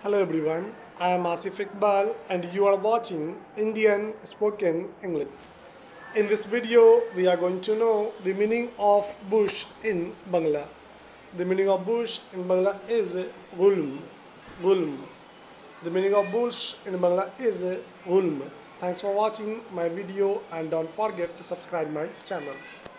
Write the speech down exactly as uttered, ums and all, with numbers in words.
Hello everyone, I am Asif Iqbal and you are watching Indian Spoken English. In this video, we are going to know the meaning of bush in Bangla. The meaning of bush in Bangla is gulm. Gulm. The meaning of bush in Bangla is gulm. Thanks for watching my video and don't forget to subscribe my channel.